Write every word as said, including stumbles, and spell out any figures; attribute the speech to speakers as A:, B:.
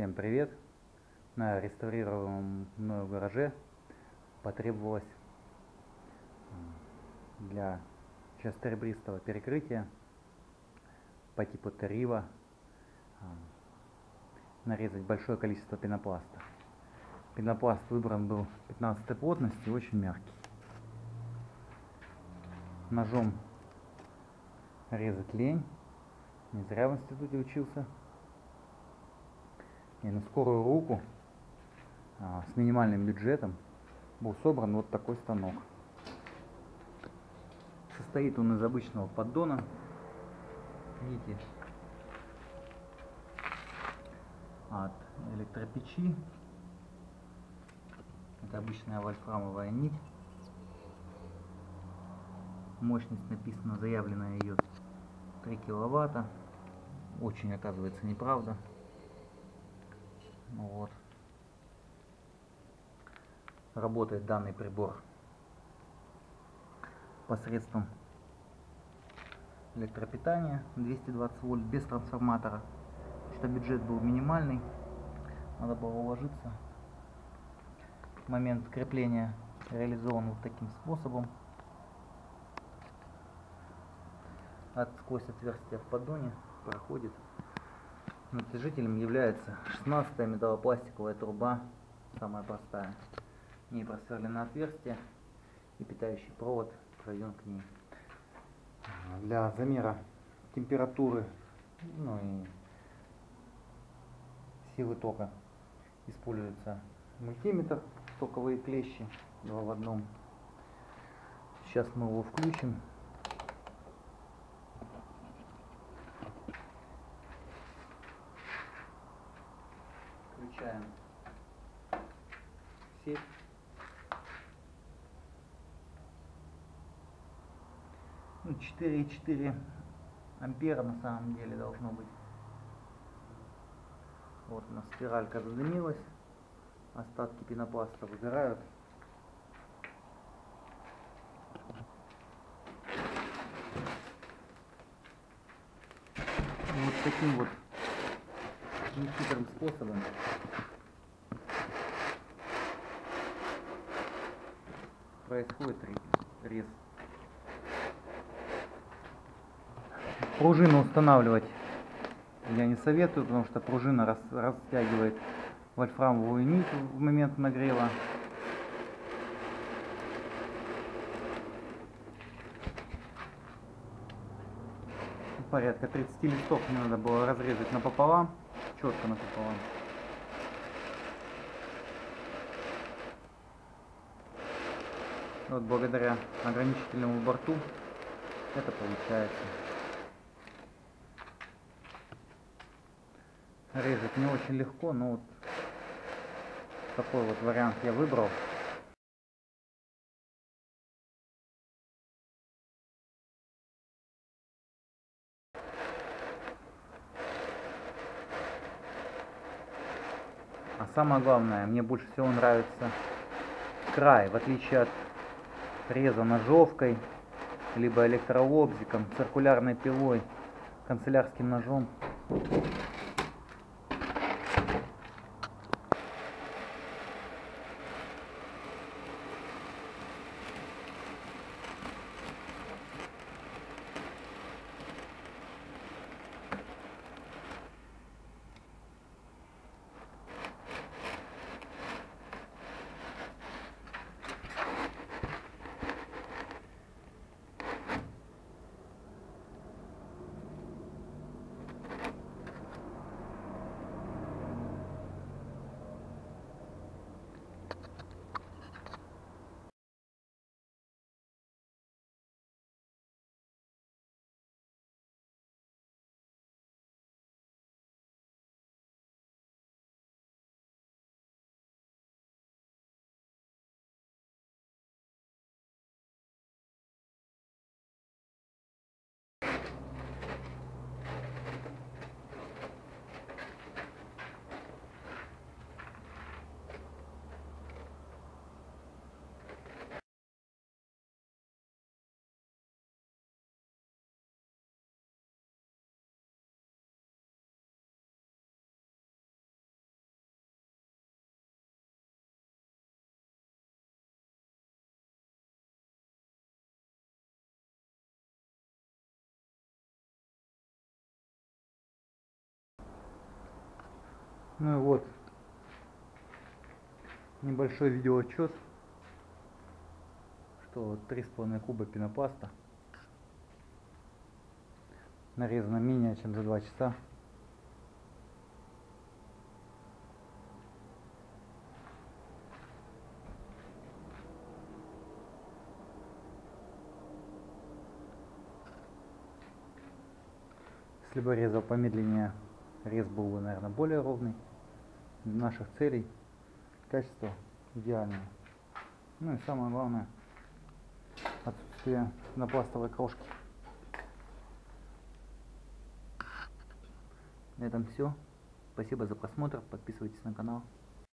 A: Всем привет! На реставрируемом мною гараже потребовалось для часторебристого перекрытия по типу Террива нарезать большое количество пенопласта. Пенопласт выбран был пятнадцатой плотности, очень мягкий. Ножом резать лень, не зря в институте учился. И на скорую руку а, с минимальным бюджетом был собран вот такой станок. Состоит он из обычного поддона, видите, от электропечи. Это обычная вольфрамовая нить. Мощность написана, заявленная ее три киловатта. Очень, оказывается, неправда. Ну вот. Работает данный прибор посредством электропитания двести двадцать вольт без трансформатора. Что бюджет был минимальный, надо было уложиться. Момент крепления реализован вот таким способом. От, сквозь отверстие в поддоне проходит. Натяжителем является шестнадцатая металлопластиковая труба, самая простая. В ней просверлено отверстие и питающий провод проведен к ней. Для замера температуры, ну и силы тока используется мультиметр, токовые клещи, два в одном. Сейчас мы его включим. Включаем сеть. Ну, четыре и четыре ампера на самом деле должно быть. Вот у нас спиралька задымилась, остатки пенопласта выгорают. И вот таким вот нехитрым способом происходит рез. Пружину устанавливать я не советую, потому что пружина рас, растягивает вольфрамовую нить в момент нагрева. Порядка тридцати листов мне надо было разрезать напополам, четко напополам. Вот благодаря ограничительному борту это получается. Резать не очень легко, но вот такой вот вариант я выбрал. А самое главное, мне больше всего нравится край, в отличие от реза ножовкой, либо электролобзиком, циркулярной пилой, канцелярским ножом. Ну и вот небольшой видеоотчет, что три с половиной куба пенопласта нарезано менее чем за два часа. Если бы резал помедленнее, рез был бы, наверное, более ровный. Для наших целей качество идеальное. Ну и самое главное, отсутствие пенопластовой крошки. На этом все. Спасибо за просмотр. Подписывайтесь на канал.